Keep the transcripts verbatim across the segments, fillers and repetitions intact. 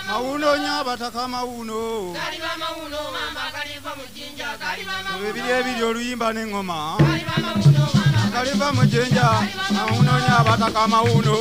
Mauno nyabataka mauno. Kaliba mauno mama kaliba mujinja kaliba mauno. Ebibiri ebiri oluyimba n'engoma. Kaliba mauno mama kaliba mujinja. Mauno nyabataka mauno.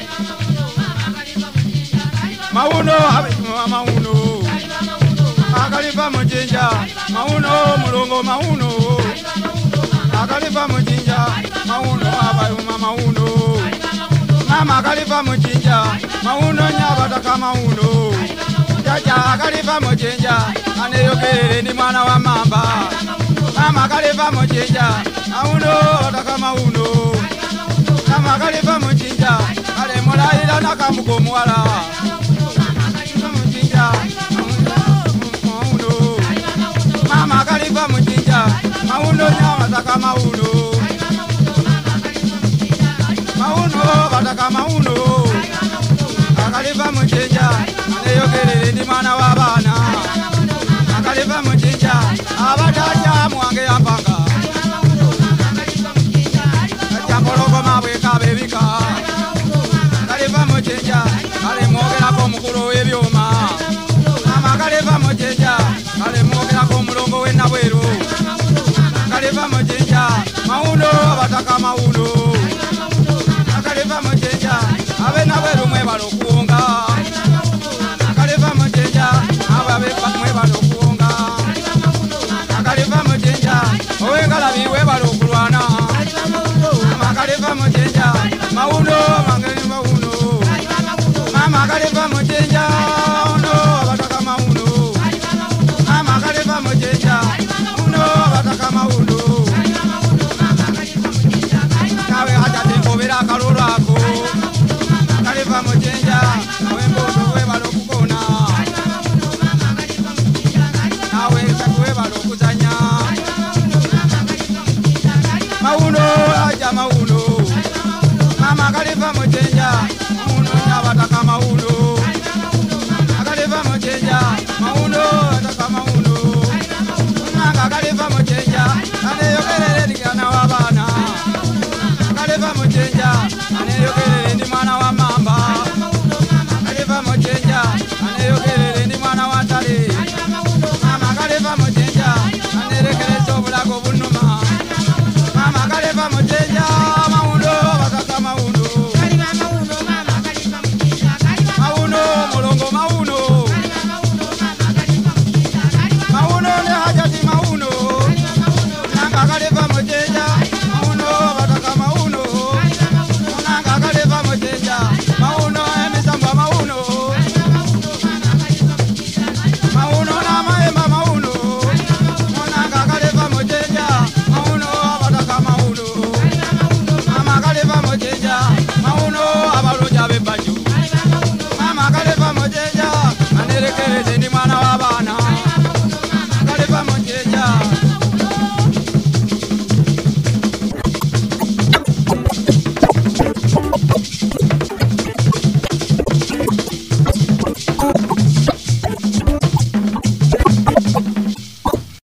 Mauno abima mauno. Kaliba mujinja. Mauno mulongo mauno. Kaliba mujinja. Mauno abayuma mauno. Mama kaliba mujinja. Mauno nyabataka mauno. Jaja kaliva mujinja, aneyokere ni mwana wa mamba. Mama kaliva mujinja, mauno ataka mauno. Mama kaliva mujinja, ale mulaila nakamuko mwala. Mujinja, mauno. Mama kaliva mujinja, mauno nyama ataka mauno. Mauno ataka mauno. Akaliva mujinja, aneyokere ni mwana wa bana. Akaliva mujinja, abataja mwange yampanga. Chambologo mabwe kabebika. Akaliva mujinja, ale mwogera ko mukulu w'ebyuma. Mama akaliva mujinja, ale mwogera ko mulongo w'ennabweru. Akaliva mujinja, mauno abataka mauno. Akaliva mujinja, ab'ennabweru mwebala okuwonga. Akaliva mujinja, ab'ennabweru mwebala okuwonga. Akaliva mujinja, ow'engalabi webala okulwana. Akaliva mujinja, mauno mangeni mauno. Mama akaliva mujinja, mauno abataka mauno. Mama akaliva mujinja, mauno abataka mauno. Kawe hata tekobera akalulu ako. Akaliva mujinja, ow'emboto webala okukona. Nawe webala okuzanya. Mauno aja mauno. Mama akaliva mujinja, mauno abataka mauno. Akaliva mujinja, mauno ataka mauno. Nanga akaliva mujinja, aneyokere ni mwana wa bana. Akaliva mujinja, aneyokere ni mwana wa mamba. Akaliva mujinja, ane